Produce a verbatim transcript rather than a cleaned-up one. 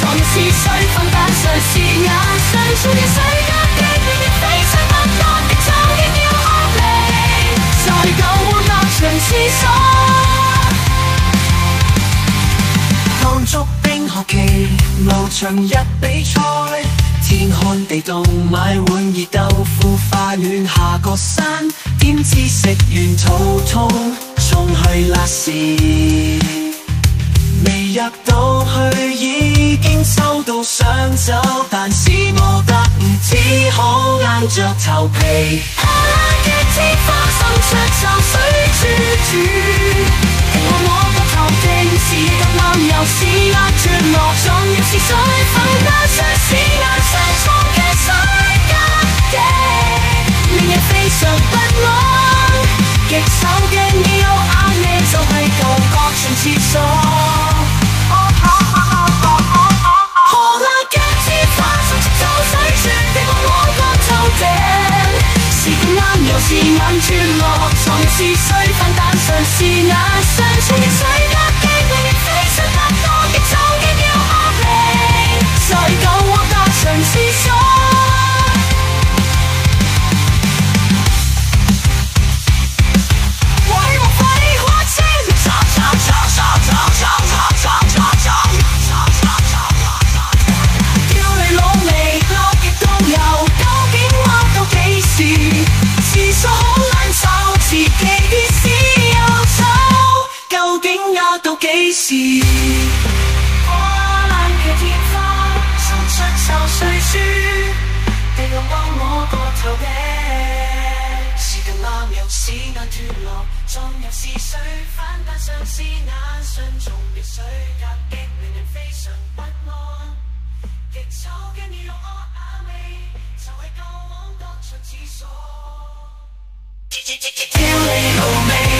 床是水分，但常是眼神，做人世間的戀人非常不多，的早已要學離，在舊窩隔牆廁所。當足冰學期，路長日比賽，天寒地凍買碗熱豆腐，快暖下個山，點知食完肚痛，衝去辣時。未入到去已經收到想走，但是我得唔只好硬着頭皮。下冷嘅天花滲出臭水珠珠，停落我個頭頂，是咁啱又是壓住落，仲要是水分，但像是眼相撞嘅水隔鏡，令人非常不安。極手嘅要眼呢，就係舊角場廁所。是眼脫落，床是水分，但常是眼相隨人世間的戀人非常不多，極早已要學離，在舊窩隔牆廁所。我希望廢話清，吵吵吵吵吵吵吵吵吵吵，叫你努力落極都有，究竟挖到幾時？廁所好難找，自己於是又走，究竟壓到幾時？破爛嘅天花滲出臭水珠，地落往我個頭頂，是更啱又是眼脫落，撞入是水反彈上是眼信，從別水隔擊令人非常不安，極醜嘅你落我眼尾，就係舊往各場廁所。跳你老味。